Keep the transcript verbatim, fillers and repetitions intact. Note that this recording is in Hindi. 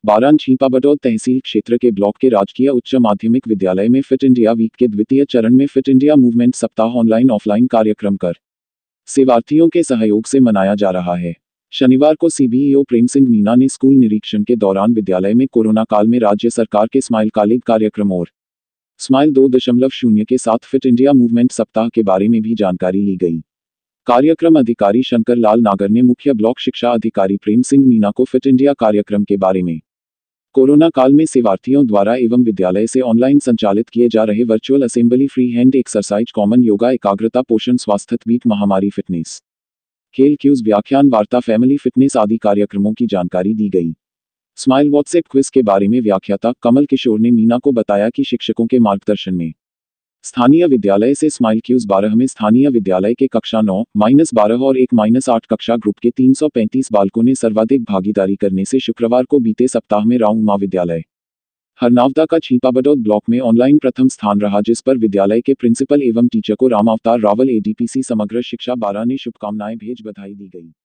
बारान छीपाबटौद तहसील क्षेत्र के ब्लॉक के राजकीय उच्च माध्यमिक विद्यालय में फिट इंडिया वीक के द्वितीय चरण में फिट इंडिया मूवमेंट सप्ताह ऑनलाइन ऑफलाइन कार्यक्रम कर सेवार्थियों के सहयोग से मनाया जा रहा है। शनिवार को सीबीईओ प्रेम सिंह मीना ने स्कूल निरीक्षण के दौरान विद्यालय में कोरोना काल में राज्य सरकार के स्माइल कालिक कार्यक्रम और स्माइल दो दशमलव शून्य के साथ फिट इंडिया मूवमेंट सप्ताह के बारे में भी जानकारी ली गई। कार्यक्रम अधिकारी शंकर लाल नागर ने मुख्य ब्लॉक शिक्षा अधिकारी प्रेम सिंह मीना को फिट इंडिया कार्यक्रम के बारे में, कोरोना काल में सेवार्थियों द्वारा एवं विद्यालय से ऑनलाइन संचालित किए जा रहे virtual assembly, free hand exercise, common yoga, एकाग्रता, पोषण, स्वास्थ्य, बीट महामारी, फिटनेस, खेल क्यूज, व्याख्यान, वार्ता, फैमिली फिटनेस आदि कार्यक्रमों की जानकारी दी गई। स्माइल व्हाट्सएप क्विज के बारे में व्याख्याता कमल किशोर ने मीना को बताया कि शिक्षकों के मार्गदर्शन में स्थानीय विद्यालय से स्माइल क्यूज बारह में स्थानीय विद्यालय के कक्षा नौ माइनस बारह और एक माइनस आठ कक्षा ग्रुप के तीन सौ पैंतीस बालकों ने सर्वाधिक भागीदारी करने से शुक्रवार को बीते सप्ताह में राउ उमा विद्यालय हरनावदा का छीपाबटौद ब्लॉक में ऑनलाइन प्रथम स्थान रहा, जिस पर विद्यालय के प्रिंसिपल एवं टीचर को राम अवतार रावल एडीपीसी समग्र शिक्षा बारह ने शुभकामनाएं भेज बधाई दी गई।